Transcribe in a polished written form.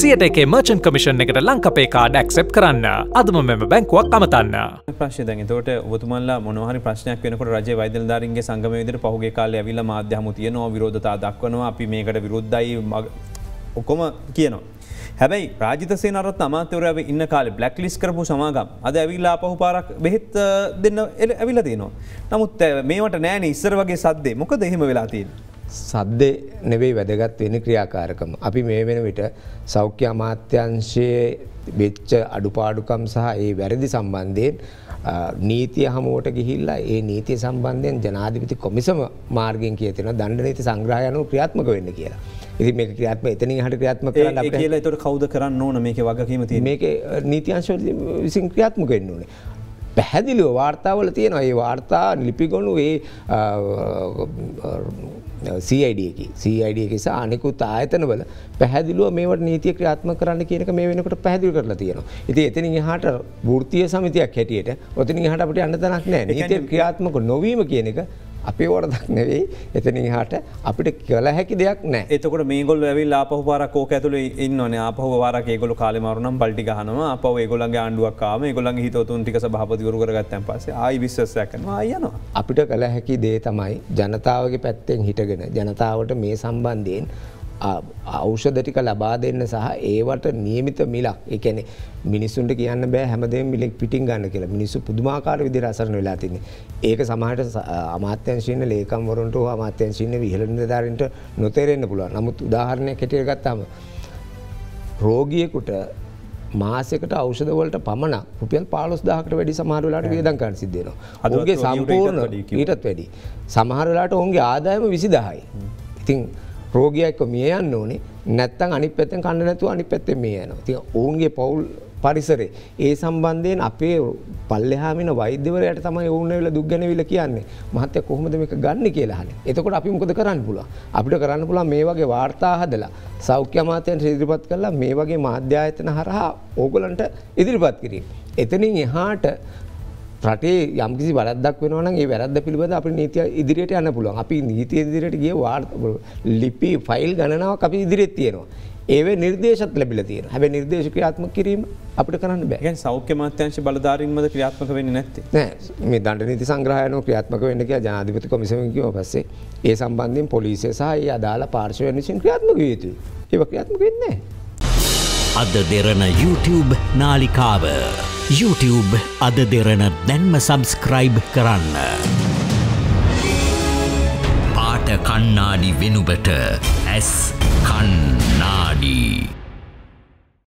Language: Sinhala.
101 merchant commission එකට ලංකපේ කාඩ් accept කරන්න. අදම මෙම බැංකුවක් අමතන්න. ප්‍රශ්නේ දැන් එතකොට ඔබතුමන්ලා මොනවා හරි ප්‍රශ්නයක් වෙනකොට රජයේ වෛද්‍ය නිලධාරීන්ගේ සංගමයේ විදිහට පහුගිය කාලේ ඇවිල්ලා මාධ්‍ය හමු තියෙනවා විරෝධතා දක්වනවා අපි මේකට විරුද්ධයි ඔක්කොම කියනවා. හැබැයි රාජිත සේනාරත්න අමාත්‍යවරයා ඉන්න කාලේ බ්ලැක් ලිස්ට් කරපු සමාගම් අද ඇවිල්ලා ආපහු පාරක් බෙහෙත් දෙන්න ඇවිල්ලා තියෙනවා. නමුත් මේවට නෑනේ ඉස්සර වගේ සද්දේ. මොකද එහෙම වෙලා තියෙන්නේ? සද්දේ නෙවෙයි වැදගත් වෙන්නේ ක්‍රියාකාරකම. අපි මේ වෙන විට සෞඛ්‍ය අමාත්‍යාංශයේ වෙච්ච අඩුපාඩුකම් සහ ඒ වැරදි සම්බන්ධයෙන් නීතිය හමුවට ගිහිල්ලා ඒ නීතිය සම්බන්ධයෙන් ජනාධිපති කොමිසම මාර්ගයෙන් කිය තියෙනවා දණ්ඩ නීති සංග්‍රහය අනුව ක්‍රියාත්මක වෙන්න කියලා. ඉතින් මේක ක්‍රියාත්මක එතනින් එහාට ක්‍රියාත්මක කරන්න අපිට කියලා ඒතකොට කවුද කරන්න ඕන මේකේ වගකීම තියෙන්නේ? මේකේ නීති අංශ විසින් ක්‍රියාත්මක වෙන්න ඕනේ. පැහැදිලිව වාර්තාවල තියෙනවා. ඒ වාර්තා ලිපිගොනු ඒ CID එකේ සහ අනිකුත් ආයතනවල පැහැදිලිව මේවට නීතිය ක්‍රියාත්මක කරන්න කියන එක මේ වෙනකොට පැහැදිලි කරලා තියෙනවා. ඉතින් එතනින් එහාට වෘත්තීය සමිතියක් හැටියට ඔතනින් එහාට අපිට යන්න තැනක් නැහැ. නීතිය ක්‍රියාත්මක නොවීම කියන එක අපේ වරදක් නෙවෙයි. එතනින් එහාට අපිට කළ හැකි දෙයක් නැහැ. එතකොට මේගොල්ලෝ ඇවිල්ලා ආපහු පාරක් ඕක ඇතුලේ ඉන්නවනේ. ආපහු පාරක් ඒගොල්ලෝ කාලේ මාරු නම් පල්ටි ගහනවා. ආපහු ඒගොල්ලන්ගේ ආණ්ඩුවක් ආවම ඒගොල්ලන්ගේ හිතවතුන් ටික සභාපතිවරු කරගත්තන් පස්සේ ආයි විශ්වාසයක් කරනවා. ආයි යනවා. අපිට කළ හැකි දේ තමයි ජනතාවගේ පැත්තෙන් හිටගෙන ජනතාවට මේ සම්බන්ධයෙන් ඖෂධ ටික ලබා දෙන්න සහ ඒවට නියමිත මිලක්. ඒ කියන්නේ මිනිස්සුන්ට කියන්න බෑ හැමදේම මිලක් පිටින් ගන්න කියලා. මිනිස්සු පුදුමාකාර විදිහට අසරණ වෙලා තින්නේ. ඒක සමහරට අමාත්‍යාංශින්න ලේකම්වරුන්ට හෝ අමාත්‍යාංශින්න ඉහළ නිලධාරීන්ට නොතේරෙන්න පුළුවන්. නමුත් උදාහරණයක් හැටියට ගත්තාම රෝගියෙකුට මාසයකට ඖෂධ වලට පමණ රුපියල් 15000කට වැඩි සමහර වෙලාවට වියදම් කරන්න සිද්ධ වෙනවා. ඔවුන්ගේ සම්පූර්ණ ඊටත් වැඩි. සමහර වෙලාවට ඔවුන්ගේ ආදායම 20000යි. ඉතින් රෝගියා එක්ක මිය යන්න ඕනේ. නැත්තම් අනිත් පැත්තෙන් කන්න නැතුව අනිත් පැත්තෙන් මිය යනවා. ඉතින් ඔවුන්ගේ පෞල් පරිසරේ ඒ සම්බන්ධයෙන් අපේ පල්ලෙහාම ඉන්න වෛද්‍යවරයාට තමයි ඔවුන් ඇවිල්ලා දුක් ගැනවිලා කියන්නේ. මහත්තයා කොහොමද මේක ගන්න කියලා අහන්නේ. එතකොට අපි මොකද කරන්න පුළුවන්? අපිට කරන්න පුළුවන් මේ වගේ වාර්තා හදලා සෞඛ්‍ය අමාත්‍යාංශ ඉදිරිපත් කළා මේ වගේ මාධ්‍ය ආයතන හරහා ඕගොල්ලන්ට ඉදිරිපත් කිරීම. එතනින් එහාට රටේ යම්කිසි වැරද්දක් වෙනවා නම් ඒ වැරද්ද පිළිබඳව අපිට නීතිය ඉදිරියට යන්න පුළුවන්. අපි නීතිය ඉදිරියට ගිය ලිපි ෆයිල් ගණනාවක් අපි ඉදිරියට තියෙනවා. ඒවේ නිර්දේශත් ලැබිලා තියෙනවා. හැබැයි නිර්දේශ ක්‍රියාත්මක කිරීම අපිට කරන්න බෑ. يعني සෞඛ්‍ය අමාත්‍යාංශ බලධාරීන්වද ක්‍රියාත්මක වෙන්නේ නැත්තේ? නෑ. මේ දණ්ඩ නීති සංග්‍රහය අනුව ක්‍රියාත්මක වෙන්න කියලා ජනාධිපති කොමිසමෙන් කිව්වා පස්සේ ඒ සම්බන්ධයෙන් පොලිසිය සහ ඒ අදාළ පාර්ශවයන් විසින් ක්‍රියාත්මක විය යුතුයි. ඒක ක්‍රියාත්මක වෙන්නේ නෑ. අද දෙරණ YouTube නාලිකාව YouTube අද දෙරණ දැන්ම සබස්ක්‍රයිබ් කරන්න. පාට කන්නාඩි වෙනුබට ඇස් කන්නාඩි